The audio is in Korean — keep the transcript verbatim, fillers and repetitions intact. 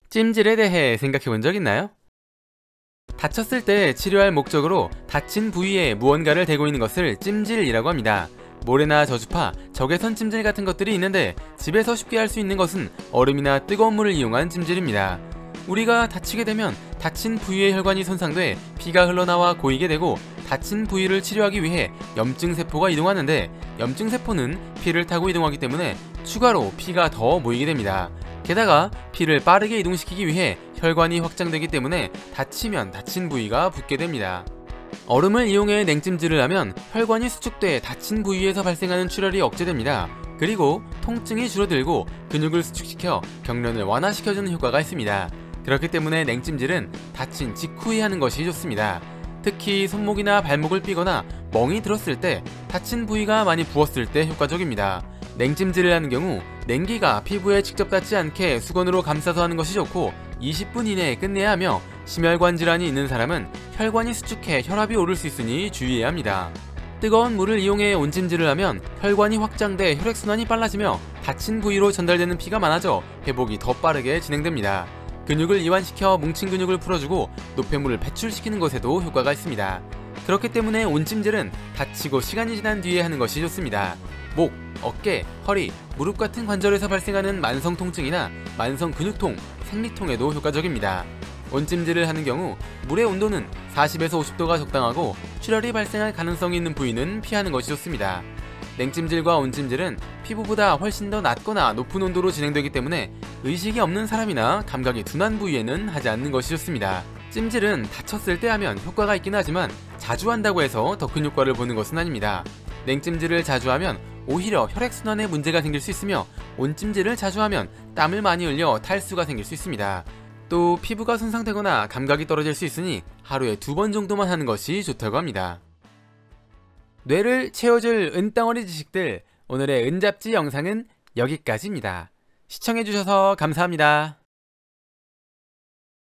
찜질에 대해 생각해 본 적 있나요? 다쳤을 때 치료할 목적으로 다친 부위에 무언가를 대고 있는 것을 찜질이라고 합니다. 모래나 저주파, 적외선 찜질 같은 것들이 있는데 집에서 쉽게 할 수 있는 것은 얼음이나 뜨거운 물을 이용한 찜질입니다. 우리가 다치게 되면 다친 부위의 혈관이 손상돼 피가 흘러나와 고이게 되고, 다친 부위를 치료하기 위해 염증 세포가 이동하는데, 염증 세포는 피를 타고 이동하기 때문에 추가로 피가 더 모이게 됩니다. 게다가 피를 빠르게 이동시키기 위해 혈관이 확장되기 때문에 다치면 다친 부위가 붓게 됩니다. 얼음을 이용해 냉찜질을 하면 혈관이 수축돼 다친 부위에서 발생하는 출혈이 억제됩니다. 그리고 통증이 줄어들고 근육을 수축시켜 경련을 완화시켜주는 효과가 있습니다. 그렇기 때문에 냉찜질은 다친 직후에 하는 것이 좋습니다. 특히 손목이나 발목을 삐거나 멍이 들었을 때, 다친 부위가 많이 부었을 때 효과적입니다. 냉찜질을 하는 경우 냉기가 피부에 직접 닿지 않게 수건으로 감싸서 하는 것이 좋고, 이십 분 이내에 끝내야 하며, 심혈관 질환이 있는 사람은 혈관이 수축해 혈압이 오를 수 있으니 주의해야 합니다. 뜨거운 물을 이용해 온찜질을 하면 혈관이 확장돼 혈액순환이 빨라지며 다친 부위로 전달되는 피가 많아져 회복이 더 빠르게 진행됩니다. 근육을 이완시켜 뭉친 근육을 풀어주고 노폐물을 배출시키는 것에도 효과가 있습니다. 그렇기 때문에 온찜질은 다치고 시간이 지난 뒤에 하는 것이 좋습니다. 목, 어깨, 허리, 무릎 같은 관절에서 발생하는 만성 통증이나 만성 근육통, 생리통에도 효과적입니다. 온찜질을 하는 경우 물의 온도는 사십에서 오십 도가 적당하고, 출혈이 발생할 가능성이 있는 부위는 피하는 것이 좋습니다. 냉찜질과 온찜질은 피부보다 훨씬 더 낮거나 높은 온도로 진행되기 때문에 의식이 없는 사람이나 감각이 둔한 부위에는 하지 않는 것이 좋습니다. 찜질은 다쳤을 때 하면 효과가 있긴 하지만 자주 한다고 해서 더 큰 효과를 보는 것은 아닙니다. 냉찜질을 자주 하면 오히려 혈액순환에 문제가 생길 수 있으며, 온찜질을 자주 하면 땀을 많이 흘려 탈수가 생길 수 있습니다. 또 피부가 손상되거나 감각이 떨어질 수 있으니 하루에 두 번 정도만 하는 것이 좋다고 합니다. 뇌를 채워줄 은덩어리 지식들, 오늘의 은잡지 영상은 여기까지입니다. 시청해주셔서 감사합니다.